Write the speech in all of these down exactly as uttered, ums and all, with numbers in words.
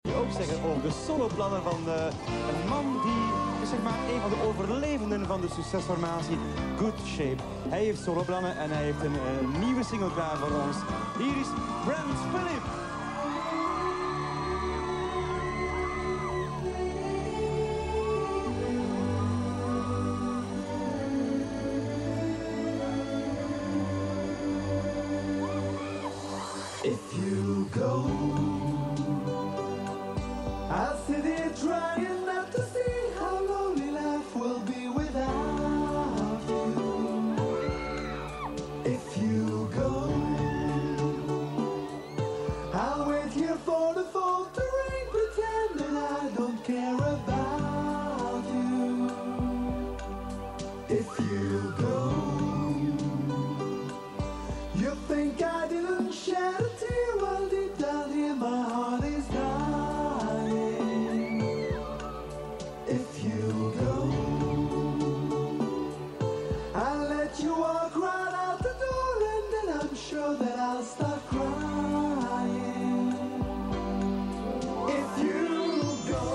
Ook zeggen over de soloplannen van uh, een man die is zeg maar een van de overlevenden van de succesformatie Good Shape. Hij heeft soloplannen en hij heeft een uh, nieuwe single klaar voor ons. Hier is Brent Philip. If you go, I'll sit here trying not to see how lonely life will be without you. If you go, I'll wait here for the fall to rain, pretending I don't care about you. If you go, you think I didn't shed a tear while deep down here my heart is dying. If you go, I'll let you walk right out the door, and then I'm sure that I'll start crying. If you go,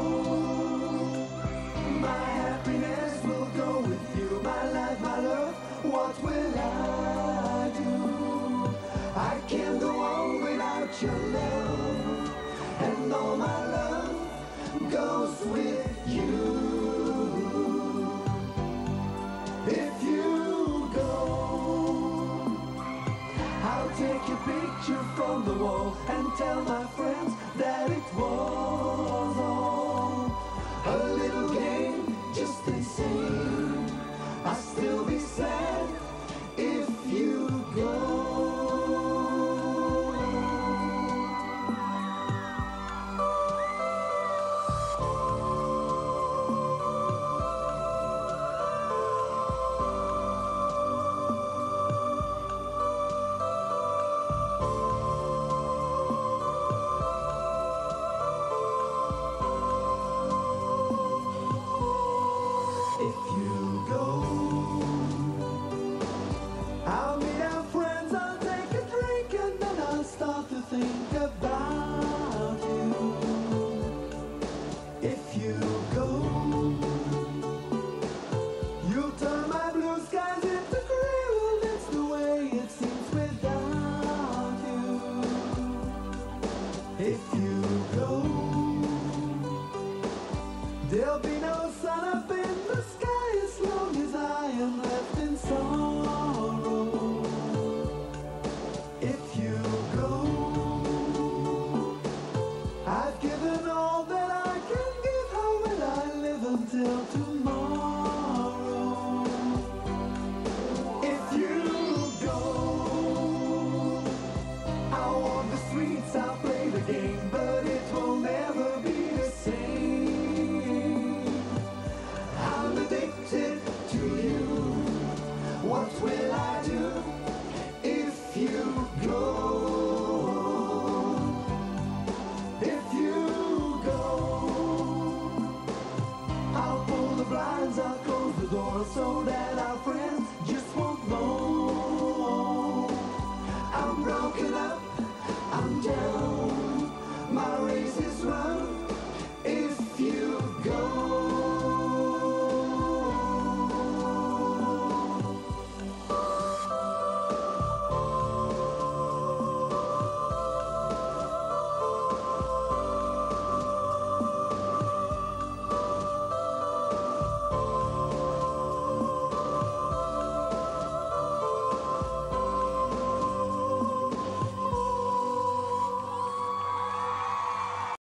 my happiness will go with you, my life, my love, what will I do? I can't go on without your love, and all my love goes with you. If you go, I'll take a picture from the wall and tell my friends that it was all a little game, just insane. I'll still be sad if you go. Think about you. If you go, you'll turn my blue skies into gray. Well, that's the way it seems without you. If you go, there'll be no sun up in the sky as long as I am left in sorrow. If you go, I've given all that I can give. How will I live until tomorrow? If you go, I'll walk the streets, I'll play the game, but it will never be the same. I'm addicted to you. What will I do if you go? I'll close the door so that our friends just won't know. I'm broken up, I'm down, my race is run.